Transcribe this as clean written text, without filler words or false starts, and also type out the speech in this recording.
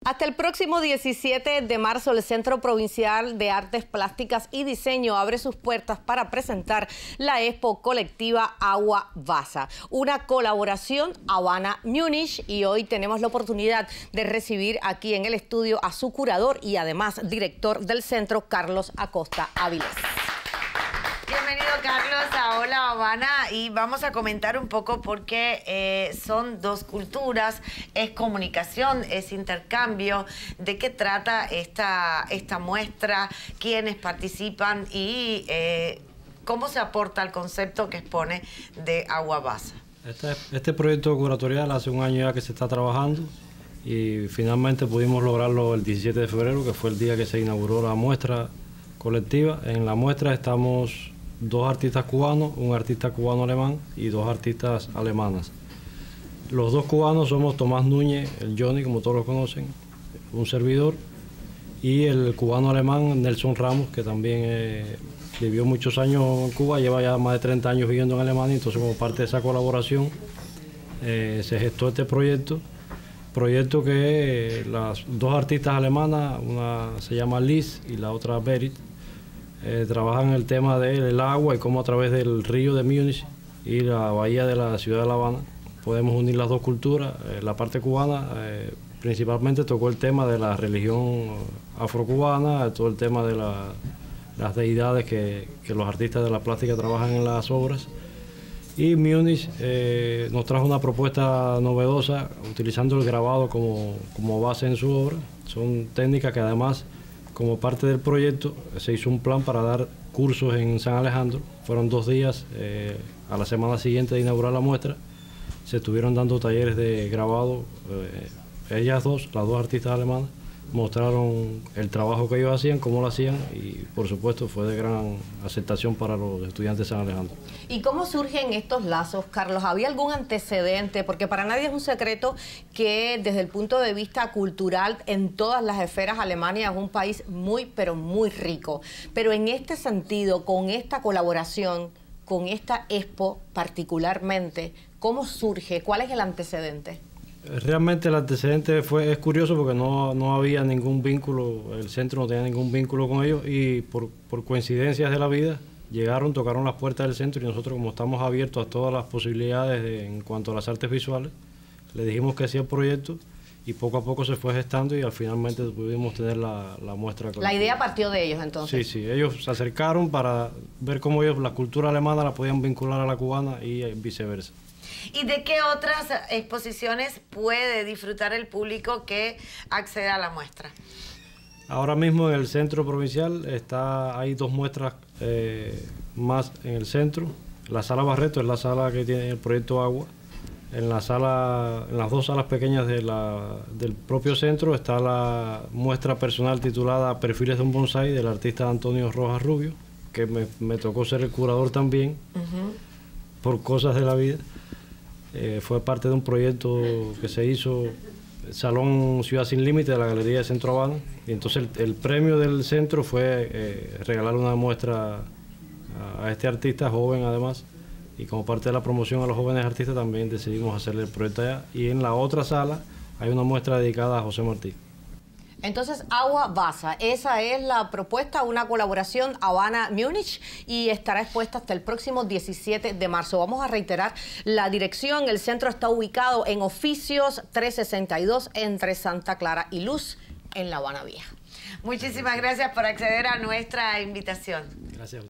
Hasta el próximo 17 de marzo, el Centro Provincial de Artes Plásticas y Diseño abre sus puertas para presentar la expo colectiva Agua Basa, una colaboración Habana-Múnich, y hoy tenemos la oportunidad de recibir aquí en el estudio a su curador y además director del centro, Carlos Acosta Avilés. Bienvenido, Carlos, a Hola Habana, y vamos a comentar un poco porque son dos culturas, es comunicación, es intercambio. ¿De qué trata esta muestra? ¿Quiénes participan? Y ¿cómo se aporta al concepto que expone de Agua Basa? Este proyecto curatorial hace un año ya que se está trabajando y finalmente pudimos lograrlo el 17 de febrero, que fue el día que se inauguró la muestra colectiva. En la muestra estamos dos artistas cubanos, un artista cubano-alemán y dos artistas alemanas. Los dos cubanos somos Tomás Núñez, el Johnny, como todos lo conocen, un servidor, y el cubano-alemán Nelson Ramos, que también vivió muchos años en Cuba, lleva ya más de 30 años viviendo en Alemania. Entonces, como parte de esa colaboración, se gestó este proyecto que las dos artistas alemanas, una se llama Liz y la otra Berit, trabajan el tema del agua y cómo a través del río de Múnich y la bahía de la ciudad de La Habana podemos unir las dos culturas. La parte cubana principalmente tocó el tema de la religión afrocubana, todo el tema de las deidades que los artistas de la plástica trabajan en las obras. Y Múnich nos trajo una propuesta novedosa utilizando el grabado como base en su obra. Son técnicas que además, como parte del proyecto, se hizo un plan para dar cursos en San Alejandro. Fueron 2 días, a la semana siguiente de inaugurar la muestra, se estuvieron dando talleres de grabado. Ellas dos, las dos artistas alemanas, mostraron el trabajo que ellos hacían, cómo lo hacían, y por supuesto fue de gran aceptación para los estudiantes de San Alejandro. ¿Y cómo surgen estos lazos, Carlos? ¿Había algún antecedente? Porque para nadie es un secreto que desde el punto de vista cultural, en todas las esferas, Alemania es un país muy, pero muy rico. Pero en este sentido, con esta colaboración, con esta expo particularmente, ¿cómo surge? ¿Cuál es el antecedente? Realmente el antecedente es curioso porque no había ningún vínculo, el centro no tenía ningún vínculo con ellos, y por coincidencias de la vida llegaron, tocaron las puertas del centro, y nosotros, como estamos abiertos a todas las posibilidades en cuanto a las artes visuales, le dijimos que sí al proyecto, y poco a poco se fue gestando y al finalmente pudimos tener la muestra. La idea partió de ellos entonces. Sí, ellos se acercaron para ver cómo ellos la cultura alemana la podían vincular a la cubana y viceversa. ¿Y de qué otras exposiciones puede disfrutar el público que acceda a la muestra? Ahora mismo en el centro provincial hay 2 muestras más en el centro. La sala Barreto es la sala que tiene el proyecto Agua. En las 2 salas pequeñas del propio centro está la muestra personal titulada Perfiles de un bonsái, del artista Antonio Rojas Rubio, que me tocó ser el curador también, por cosas de la vida. Fue parte de un proyecto que se hizo, Salón Ciudad Sin Límite, de la Galería de Centro Habana, y entonces el premio del centro fue regalar una muestra a este artista joven además, y como parte de la promoción a los jóvenes artistas también decidimos hacerle el proyecto allá. Y en la otra sala hay una muestra dedicada a José Martí. Entonces, Agua Basa, esa es la propuesta, una colaboración Habana-Múnich, y estará expuesta hasta el próximo 17 de marzo. Vamos a reiterar la dirección. El centro está ubicado en Oficios 362 entre Santa Clara y Luz, en La Habana Vieja. Muchísimas gracias por acceder a nuestra invitación. Gracias.